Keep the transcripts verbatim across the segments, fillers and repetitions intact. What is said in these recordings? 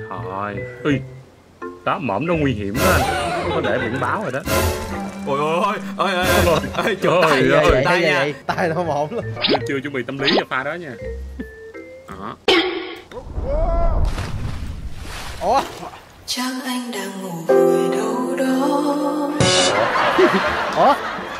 Thôi. Ui. Đó, mõm nó nguy hiểm đó anh. Có để biển báo rồi đó. Ôi ôi ôi ôi ôi ôi chụp tay ơi tay nha. Tay nó mõm luôn. Chưa, chưa chuẩn bị tâm lý cho pha đó nha. Đó. Ủa? Chắc anh đang ngủ vùi đâu đó. Ủa?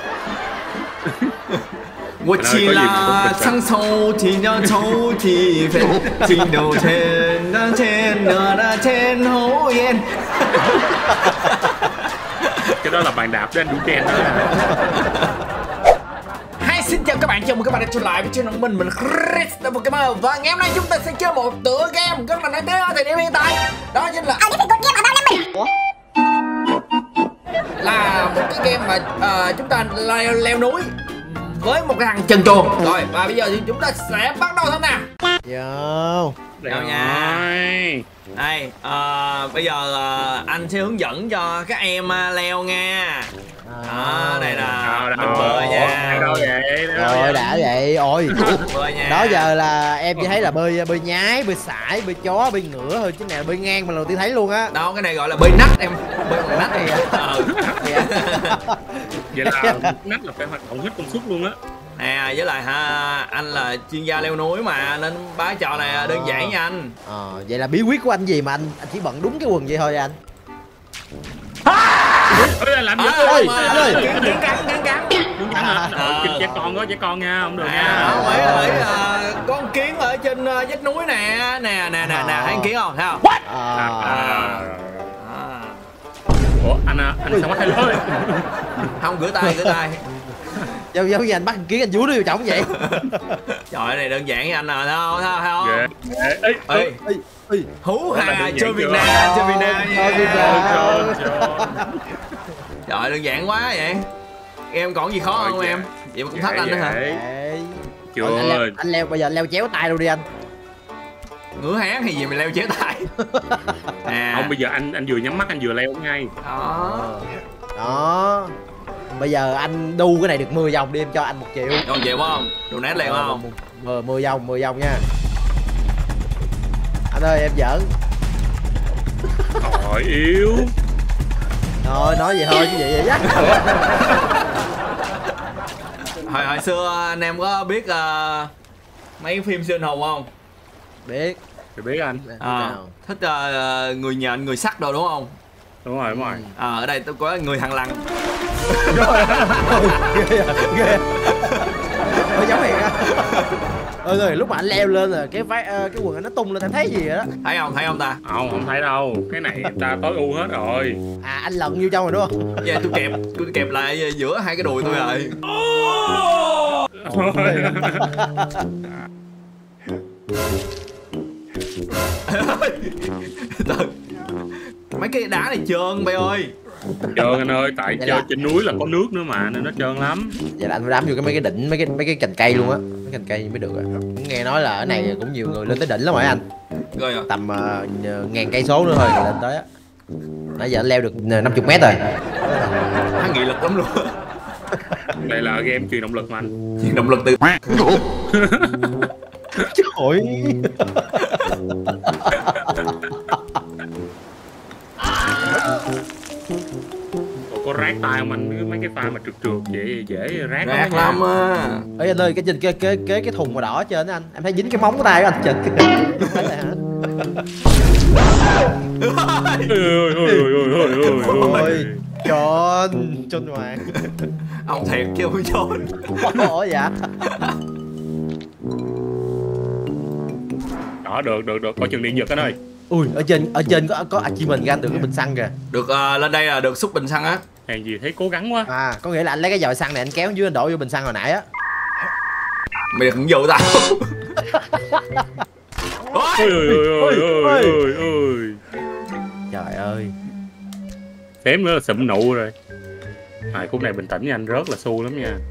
我起了长手提着抽屉飞，听到天的天的的天后燕。 Cái đó là bàn đạp với anh Đủ Đen đó. Hi, xin chào các bạn, chào mừng các bạn đã trở lại với channel của mình, mình là Chris Gamer. Và ngày hôm nay chúng ta sẽ chơi một tựa game rất là nổi tiếng ở thời điểm hiện tại. Đó chính là Ở cái tựa game ở bao năm mình. Ủa? Là một cái game mà uh, chúng ta leo, leo núi với một cái thằng chân chuồng. Rồi, và bây giờ thì chúng ta sẽ bắt đầu thôi nè. Vô. Đâu nha. Đây, uh, bây giờ uh, anh sẽ hướng dẫn cho các em uh, leo nha. Đó, đây là mình bơi nha. Đâu vậy? Rồi đã vậy, ôi. Bơi nha. Đó giờ là em chỉ thấy là bơi bơi nhái, bơi sải, bơi chó, bơi ngựa thôi, chứ này bơi ngang mà lần tiên thấy luôn á. Đó, cái này gọi là bơi nách em. Bơi bằng nách này. Ừ. Vậy là nách là phải hoạt động hết công suất luôn á. Nè, với lại ha, anh là chuyên gia leo núi mà nên bá trò này đơn giản nha anh. Ờ, vậy là bí quyết của anh gì mà anh anh chỉ bận đúng cái quần vậy thôi anh. Ôi, làm gì ơi, anh ơi. Kiến cắn, kiến cắn. Muốn cắn hả? Trẻ con có trẻ con nha, không được nha. Không phải là con kiến ở trên vách núi nè, nè nè nè nè, thấy kiến không? Thấy không? Ủa, anh anh sao mắt hay lối? Không, rửa tay, rửa tay. Dâu dâu như anh bắt kiến anh vú nó vô trọng vậy. Trời ơi, này đơn giản với anh rồi, thấy không? Thấy không? Ê, ê, ê, hú hà chơi Việt Nam, chơi Việt Nam nha. Trời, đơn giản quá vậy. Em còn gì khó không em? Vậy mà cũng thách anh nữa hả? Chưa. Anh leo, anh leo bây giờ leo chéo tay luôn đi anh. Ngửa háng hay gì mà leo chéo tay? À. Không, bây giờ anh anh vừa nhắm mắt anh vừa leo ngay. Đó. Đó. Bây giờ anh đu cái này được mười vòng đi em cho anh một triệu. Một triệu không? Đồ nét leo không? mười vòng, mười vòng nha. Anh ơi em giỡn. Trời yếu. Thôi nói vậy thôi chứ vậy vậy chứ. Hồi hồi xưa anh em có biết uh, mấy phim siêu anh hùng không? Biết. Thì biết anh. À, thích uh, người nhện, người sắt đồ đúng không? Đúng rồi, đúng rồi. À, ở đây tôi có người thằng lằn. Ghê ghê. Ôi giống vậy á. Ơi rồi lúc mà anh leo lên rồi cái váy cái quần anh nó tung lên em thấy gì vậy đó? Thấy không? Thấy không ta? Không, không thấy đâu. Cái này ta tối ưu hết rồi. À anh lận vô trong rồi đúng không? Dạ tôi kẹp, tôi kẹp lại giữa hai cái đùi tôi rồi. Mấy cái đá này trơn bay ơi. Trơn anh ơi, tại chơi là... trên núi là có nước nữa mà nên nó trơn lắm. Vậy là anh phải đám vô cái mấy cái đỉnh, mấy cái mấy cái cành cây luôn á, mấy cành cây mới được à. Nghe nói là ở này cũng nhiều người lên tới đỉnh lắm rồi anh. Rồi à? Tầm uh, ngàn cây số nữa thôi là lên tới á. Nãy giờ anh leo được năm mươi mét rồi. Hắn nghị lực lắm luôn. Đây là game truyền động lực mà anh. Truyền động lực từ. Trời ơi. Ủa, có rát tay không anh? Mấy cái pha mà trượt trượt vậy dễ rát, rát lắm á. Ê anh ơi, cái trên cái cái cái cái thùng màu đỏ trên anh, em thấy dính cái móng của tay của anh trên kìa. Thấy là hả? Ôi ôi ôi ôi ôi ôi. Trôn, trôn hoàng. Ông thiệt chứ không trôn. Ủa dạ. Đó, được được được, có chừng điện giật anh ơi. Ui, ở trên ở trên có có achievement ra được cái bình xăng kìa. Được uh, lên đây là được xúc bình xăng á. Hèn gì thấy cố gắng quá. À, có nghĩa là anh lấy cái dòi xăng này anh kéo dưới anh đổ vô bình xăng hồi nãy á. Mày đừng dụ tao. Ôi ôi ôi ôi ôi ôi. Trời ơi. Xém nữa là sụm nụ rồi. À, khúc này bình tĩnh nha anh, rớt là xu lắm nha.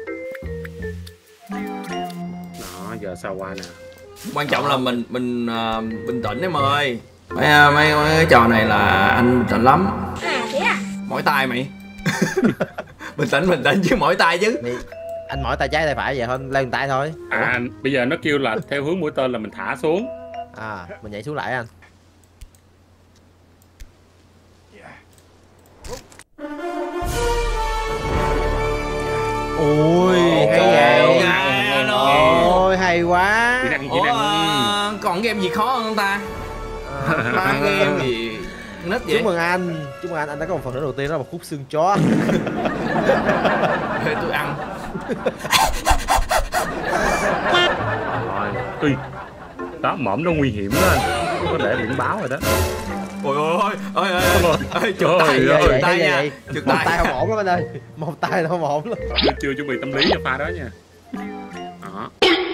Đó, giờ sao qua nè. Quan trọng là mình mình uh, bình tĩnh em ơi. Mấy, mấy mấy cái trò này là anh bình tĩnh lắm. À thế à? Mỏi tay mày. Bình tĩnh bình tĩnh chứ mỏi tay chứ. Mày, anh mỏi tay trái tay phải vậy thôi, lên tay thôi. À, bây giờ nó kêu là theo hướng mũi tên là mình thả xuống. À, mình nhảy xuống lại anh. game gì khó hơn ta? Ba game gì nít vậy? Chúc mừng anh, chúc mừng anh, anh đã có một phần thưởng đầu tiên, đó là một khúc xương chó. Để tôi ăn. Rồi, ui, đó mõm nó nguy hiểm đó anh, có để biển báo rồi đó. Ôi ôi ôi ôi ôi ôi, trượt tay vậy tay vậy nha, vậy. trượt Một tay. tay không ổn lắm anh ơi, một tay không ổn lắm. Tôi chưa chuẩn bị tâm lý cho pha đó nha. Đó.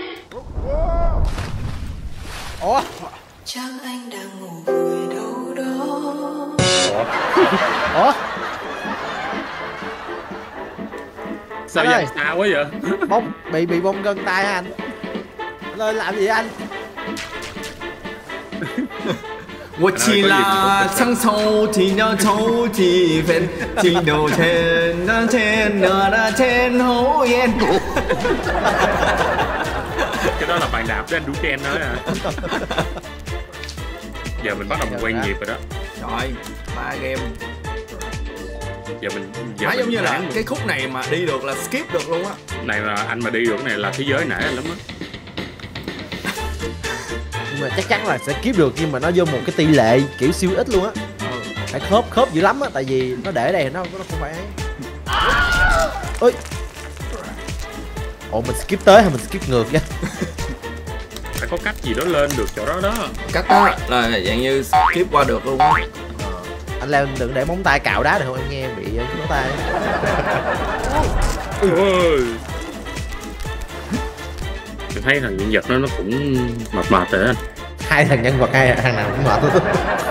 Ủa? Chắc anh đang ngủ vùi đâu đó. Ủa? Sao Anh vậy? ơi. Sao quá vậy? Bông, bị bị bông gân tay hả anh? Anh ơi làm gì vậy anh? 我起啦，唱抽听了抽几分，听到天那天那那天好烟。 Cái đó là bài đạp với anh Đu Ken nói à. Giờ mình bắt đầu mình quen nhịp rồi đó. Trời, ba game. Giờ mình giờ Má mình giống như là bán- cái khúc này mà đi được là skip được luôn á. này là anh mà đi được cái này là thế giới nể anh lắm á. Nhưng mà chắc chắn là sẽ kiếm được, nhưng mà nó vô một cái tỷ lệ kiểu siêu ít luôn á. Phải khớp khớp dữ lắm á, tại vì nó để đây nó nó không phải ấy. Ôi. Ồ, mình skip tới hay mình skip ngược nha? Phải có cách gì đó lên được chỗ đó đó. Cách đó là dạng như skip qua được luôn á. Anh Leo đừng để móng tay cạo đá được không, em nghe em bị móng tay. Ôi. Tôi thấy thằng nhân vật nó nó cũng mệt mệt rồi anh. Hai thằng nhân vật, hai thằng nào cũng mệt.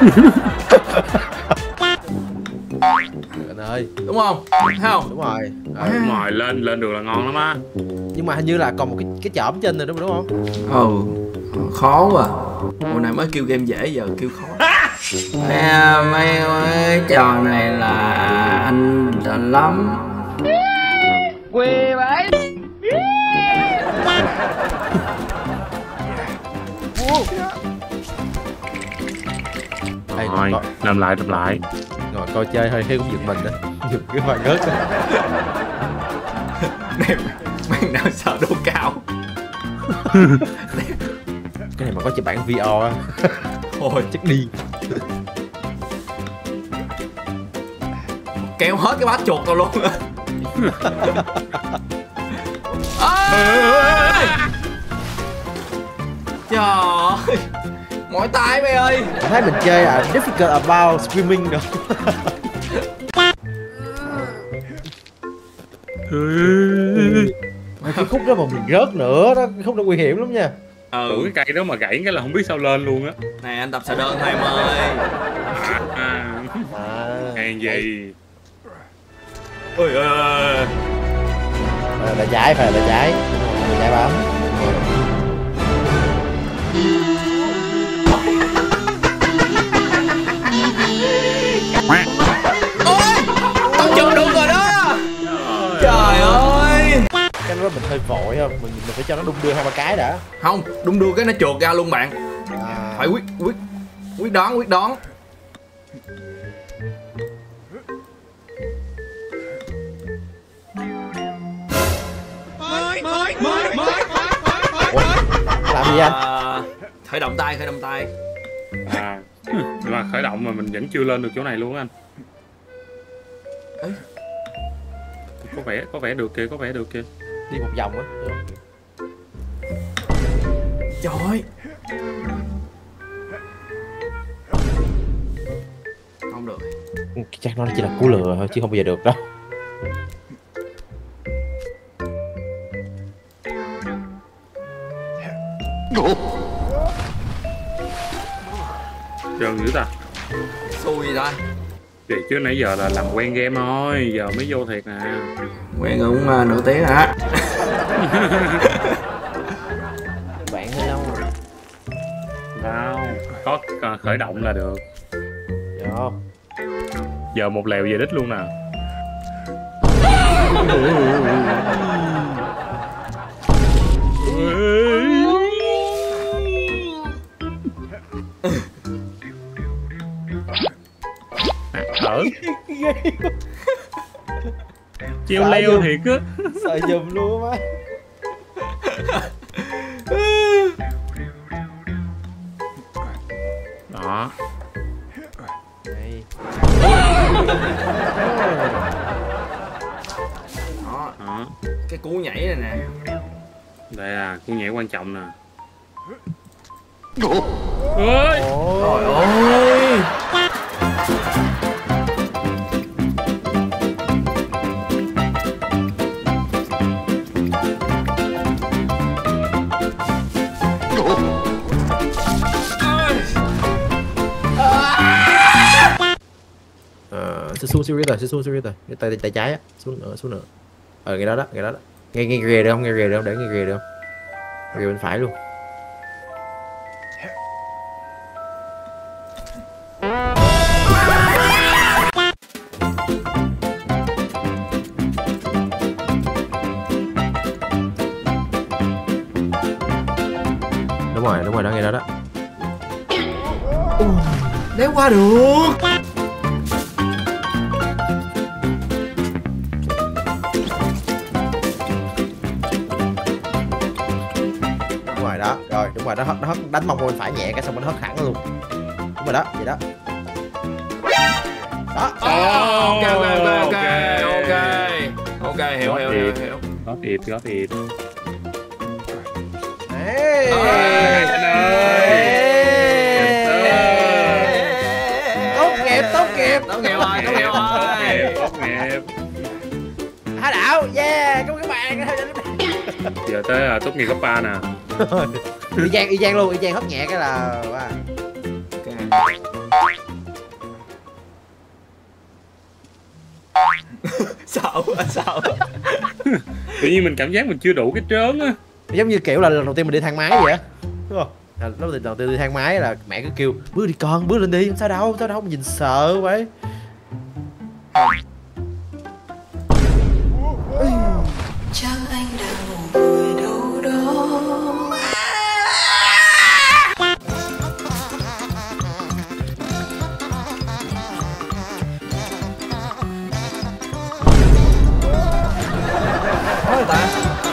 Anh ơi, Đúng không? Thấy không? đúng rồi. Ờ, Đúng rồi, lên lên được là ngon lắm á. nhưng mà hình như là còn một cái cái chỏm trên này đúng đúng không? Ừ, khó quá. Hồi này mới kêu game dễ giờ kêu khó. À, mấy cái trò này là anh rành lắm. Quê bấy. Ê, Rồi, ngồi, làm lại làm lại. ngồi coi chơi hơi thấy cũng giật mình đó. Giật cái phần gớt đó. Này bạn nào sợ độ cao. Cái này mà có chỉ bản vê rờ á. Thôi Chắc đi. kéo hết cái bát chuột tao luôn. Trời ơi, mỏi tay mày ơi. Anh thấy mình chơi là difficult about swimming rồi. Mà cái khúc đó mà mình rớt nữa đó, cái khúc đó nguy hiểm lắm nha. Ừ, Ủa, cái cây đó mà gãy cái là không biết sao lên luôn á. này anh tập xà đơn thôi em ơi. À, À, hàng gì? Ôi ơi ơi. phải là trái, phải là trái. Phải là trái bám. Tao chụp được rồi đó. Trời ơi. Cái đó mình hơi vội không? Mình mình phải cho nó đung đưa hai ba cái đã. Không, đung đưa cái nó chuột ra luôn bạn. À, Phải quyết quyết quyết đoán quyết đoán. ủa, làm gì anh? À, khởi động tay, khởi động tay. À, nhưng mà khởi động mà mình vẫn chưa lên được chỗ này luôn á anh. Ê. Có vẻ có vẻ được kìa, có vẻ được kìa. Đi một vòng á. Trời ơi. Không được. Chắc nó chỉ là cú lừa thôi chứ không bao giờ được đâu. Trơn dữ ta. Xui gì ta. Thì chứ nãy giờ là làm quen game thôi, giờ mới vô thiệt nè. Quen cũng uh, nửa tiếng hả? Bạn hơi lâu rồi. Đâu, có uh, khởi động là được. Dạ không? Giờ một lèo về đích luôn nè. Thở. Treo Sợ leo luôn. thiệt á. Sợ giùm luôn á má. Đó. Đây. Đó, Đó. cái cú nhảy này nè. Đây là cú nhảy quan trọng nè. Ôi. Trời ơi. Ờ, sẽ xuống xuống rồi, sẽ xuống xuống rồi. Cái tay tay trái á, xuống nữa, xuống nữa. Ờ cái đó đó, cái đó đó. Nghe nghe ghê được không? Nghe ghê được không? Để nghe ghê được không? Ghê bên phải luôn. Đúng rồi, đúng rồi đó, nghe đó đó. Né qua được. Đúng rồi đó, rồi đúng rồi đó, nó hất đánh mông bên phải nhẹ cái xong nó hất hẳn luôn. Đúng rồi đó, vậy đó. Đó. Ok ok ok ok ok hiểu hiểu hiểu hiểu. Có thiệt, có thiệt. Ê. Tốt nghiệp, tốt nghiệp. Tốt nghiệp rồi, tốt nghiệp rồi. Tốt nghiệp. Há đạo, yeah, cảm ơn các bạn. Giờ tới uh, tốt nghiệp cấp ba nè. Y chang, y chang luôn, y chang hất nhẹ cái là wow. Sao sao? Tự nhiên mình cảm giác mình chưa đủ cái trớn á. Giống như kiểu là lần đầu tiên mình đi thang máy vậy á, đúng không? À, lúc đầu tiên đi thang máy là mẹ cứ kêu bước đi con, bước lên đi, sao đâu, sao đâu, mình nhìn sợ vậy. Chắc anh đang ngủ vùi đâu đó. Nói ta.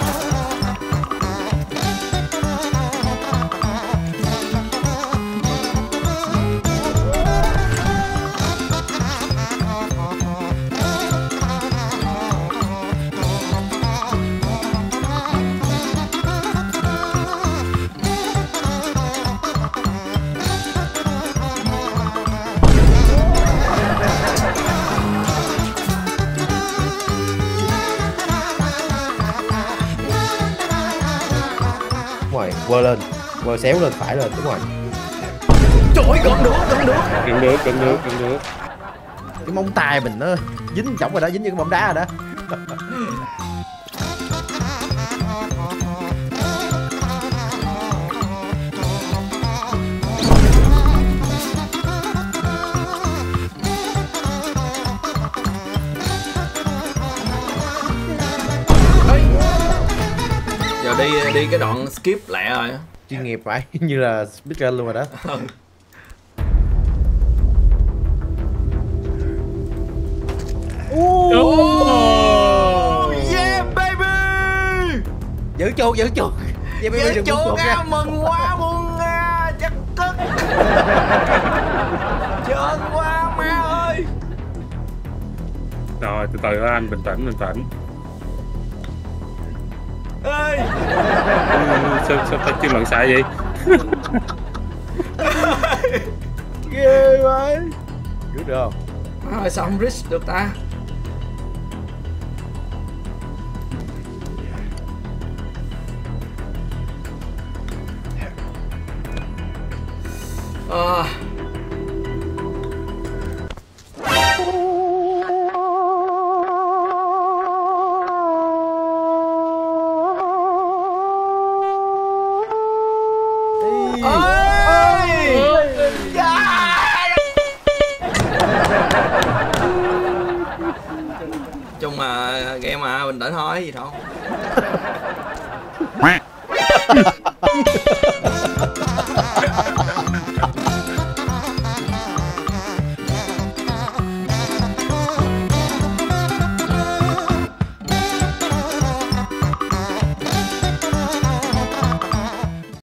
Đúng rồi, quơ lên, quơ xéo lên, phải lên, đúng rồi. Trời ơi, gần được, gần được. Gần được, gần được, gần được. Cái móng tay mình nó dính chỏng rồi đó, dính như cái bóng đá rồi đó. Giờ đi đi cái đoạn skip lẹ rồi. Chuyên nghiệp phải, như là speaker luôn rồi đó. Oh. Yeah baby. Giữ chuột, giữ chuột. Giữ chuột nha, mừng quá mừng nha, chắc cất. Trơn quá má ơi. Rồi, từ từ anh, bình tĩnh, bình tĩnh. Ê. Ừ, sao, sao tay chân lận xạ vậy? Ghê vậy. Giữ được không? Má ơi, sao không reach được ta? À. Chung mà game mà bình tĩnh thôi gì đâu.